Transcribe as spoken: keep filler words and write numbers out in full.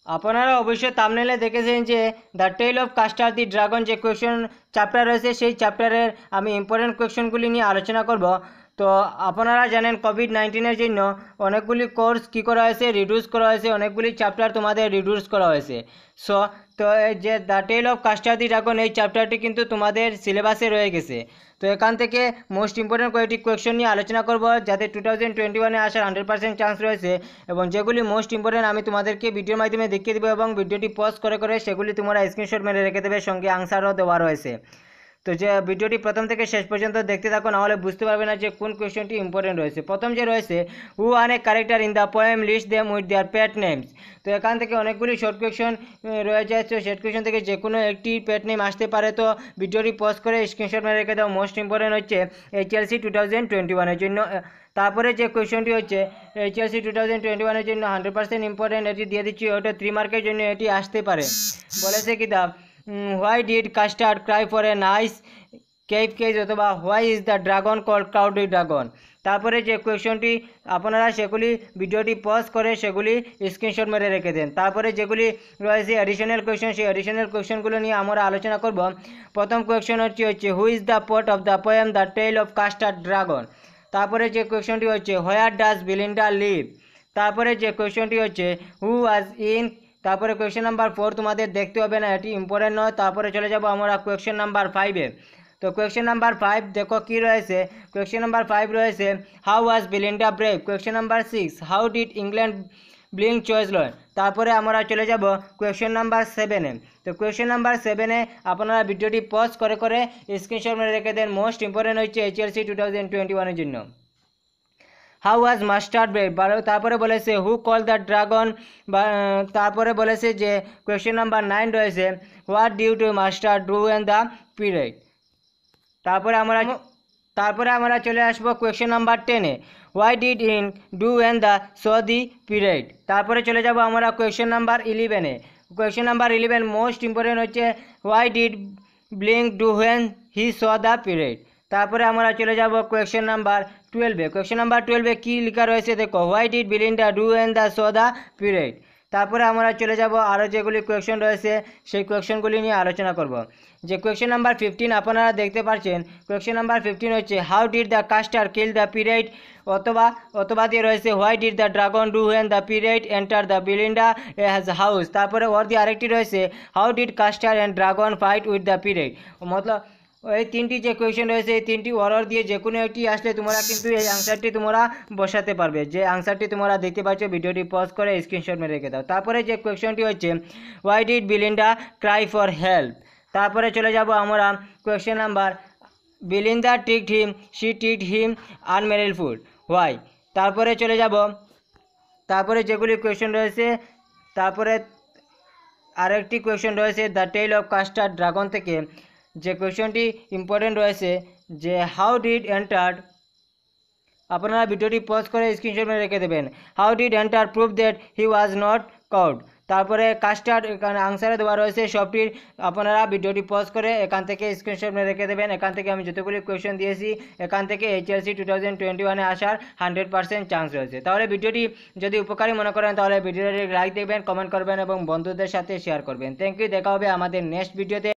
আপনারা অবশ্যই থাম্বনেলে দেখেছেন যে the tale of Custard the dragon যে কোয়েশ্চন চ্যাপ্টার রয়েছে সেই চ্যাপ্টারের আমি ইম্পর্টেন্ট কোয়েশ্চনগুলি নিয়ে আলোচনা করব। তো আপনারা জানেন কোভিড নাইন্টিনের জন্য অনেকগুলি কোর্স কী করা হয়েছে, রিডিউস করা হয়েছে, অনেকগুলি চ্যাপ্টার তোমাদের রিডিউস করা হয়েছে। সো তো এই যে the tale of Custard the dragon এই চ্যাপ্টারটি কিন্তু তোমাদের সিলেবাসে রয়ে গেছে। তো এখান থেকে মোস্ট ইম্পর্টেন্ট কয়েকটি কোয়েশ্চন নিয়ে আলোচনা করব যাতে টু থাউজেন্ড টোয়েন্টি ওয়ানে আসার হান্ড্রেড পার্সেন্ট চান্স রয়েছে, এবং যেগুলি মোস্ট ইম্পর্টেন্ট আমি তোমাদেরকে ভিডিওর মাধ্যমে দেখিয়ে দেবো এবং ভিডিওটি পজ করে করে সেগুলি তোমরা স্ক্রিনশট মেরে রেখে দেবে, সঙ্গে আনসারও দেওয়া রয়েছে। তো যে ভিডিওটি প্রথম থেকে শেষ পর্যন্ত দেখতে থাকো, নাহলে বুঝতে পারবে না যে কোন কোয়েশ্চনটি ইম্পর্টেন্ট রয়েছে। প্রথম যে রয়েছে who an a character in the poem list them with their pet names. তো এখান থেকে অনেকগুলি শর্ট কোয়েশ্চন রয়েছে, তো শর্ট কোয়েশ্চন থেকে যে কোনো একটি পেট নেম আসতে পারে। তো ভিডিওটি পজ করে স্ক্রিনশট মেরে রেখে দাও। মোস্ট ইম্পর্টেন্ট হচ্ছে এইচএলসি টু থাউজেন্ড টোয়েন্টি ওয়ানের জন্য। তারপরে যে কোয়েশ্চনটি হচ্ছে এইচএলসি টু থাউজেন্ড টোয়েন্টি ওয়ানের জন্য হান্ড্রেড পার্সেন্ট ইম্পর্টেন্ট, এটি দিয়ে দিচ্ছি, ওটা থ্রি মার্কের জন্য এটি আসতে পারে। বলেছে কি দা why did Custard cry for a nice cave cage, অথবা why is the dragon called cloudy dragon. তারপরে যে কোয়েশ্চনটি আপনারা সেগুলি ভিডিওটি পজ করে সেগুলি স্ক্রিনশট মেরে রেখে দেন। তারপরে যেগুলি রয়েছে অ্যাডিশনাল কোয়েশ্চন, সেই অ্যাডিশনাল কোয়েশ্চনগুলো নিয়ে আমরা আলোচনা করব। প্রথম কোয়েশ্চন হচ্ছে হচ্ছে who is the poet of the poem the tale of Custard dragon. তারপরে যে কোয়েশ্চনটি হচ্ছে হোয়ার ডাজ বিলিন্ডা লিভ। তারপরে যে কোয়েশ্চনটি হচ্ছে হু ওয়াজ ইন। তারপরে কোয়েশ্চন নাম্বার ফোর তোমাদের দেখতে হবে না, এটি ইম্পর্টেন্ট নয়। তারপরে চলে যাব আমরা কোয়েশ্চন নাম্বার ফাইভে। তো কোয়েশ্চন নাম্বার ফাইভ দেখো কী রয়েছে। কোয়েশ্চন নাম্বার ফাইভ রয়েছে how was Belinda brave. Question number six how did Ink and Blink chase lion. তারপরে আমরা চলে যাব কোয়েশ্চন নাম্বার সেভেনে। তো কোয়েশ্চন নাম্বার সেভেনে আপনারা ভিডিওটি পজ করে করে স্ক্রিনশট মেরে রেখে দেন। মোস্ট ইম্পর্টেন্ট হচ্ছে এইচএলসি টু থাউজেন্ড টোয়েন্টি ওয়ানের জন্য। How was Mustard brave. তারপরে বলেছে হু কল দ্য ড্রাগন। তারপরে বলেছে যে কোয়েশ্চন নাম্বার নাইন রয়েছে what due to Mustard do and the pirate. তারপরে আমরা তারপরে আমরা চলে আসবো কোয়েশ্চন নাম্বার টেনে why did Ink do and the saw the pirate. তারপরে চলে যাব আমরা কোয়েশ্চন নাম্বার ইলেভেনে। Question number eleven most important হচ্ছে why did Blink do when he saw the pirate. তারপরে আমরা চলে যাব কোয়েশ্চন নাম্বার টুয়েলভে। কোয়েশ্চন নাম্বার টুয়েলভে কী লেখা রয়েছে দেখো why did Belinda do and the saw the pirate. তারপরে আমরা চলে যাব আরও যেগুলি কোয়েশ্চন রয়েছে সেই কোয়েশ্চনগুলি নিয়ে আলোচনা করব। যে কোয়েশ্চন নাম্বার ফিফটিন আপনারা দেখতে পাচ্ছেন। কোয়েশ্চন নাম্বার ফিফটিন হচ্ছে how did the Custard kill the pirate, অথবা অথবা দিয়ে রয়েছে why did the dragon do when the pirate enter the Belinda has house. তারপরে ওর দিয়ে আরেকটি রয়েছে how did Custard and dragon fight with the pirate. মতলব এই তিনটি যে কোয়েশ্চন রয়েছে এই তিনটি অর্ডার দিয়ে যে কোনো একটি আসলে তোমরা কিন্তু এই আনসারটি তোমরা বসাতে পারবে। যে আনসারটি তোমরা দেখতে পাচ্ছ ভিডিওটি পজ করে স্ক্রিনশট মেরে রেখে দাও। তারপরে যে কোয়েশ্চনটি হচ্ছে why did Belinda cry for help. তারপরে চলে যাব আমরা question number Belinda tickled him she tickled him আনমেরিড ফুড হোয়াই। তারপরে চলে যাব তারপরে যেগুলি কোয়েশ্চন রয়েছে। তারপরে আরেকটি কোয়েশ্চন রয়েছে the tale of Custard dragon থেকে। যে কোয়েশ্চনটি ইম্পর্টেন্ট রয়েছে যে হাউ ডিড এন্টার। আপনারা ভিডিওটি পজ করে স্ক্রিনশট মেরে রেখে দেবেন। How did enter prove that he was not coward. তারপরে কাস্টার্ড এখানে আনসারে দেওয়া রয়েছে সবটির, আপনারা ভিডিওটি পজ করে এখান থেকে স্ক্রিনশট মেরে রেখে দেবেন। এখান থেকে আমি যতগুলি কোয়েশ্চন দিয়েছি এখান থেকে এইচএলসি টু থাউজেন্ড টোয়েন্টি ওয়ানে আসার হান্ড্রেড পার্সেন্ট চান্স রয়েছে। তাহলে ভিডিওটি যদি উপকারী মনে করেন তাহলে ভিডিওটি লাইক দেবেন, কমেন্ট করবেন এবং বন্ধুদের সাথে শেয়ার করবেন। থ্যাংক ইউ, দেখা হবে আমাদের নেক্সট ভিডিওতে।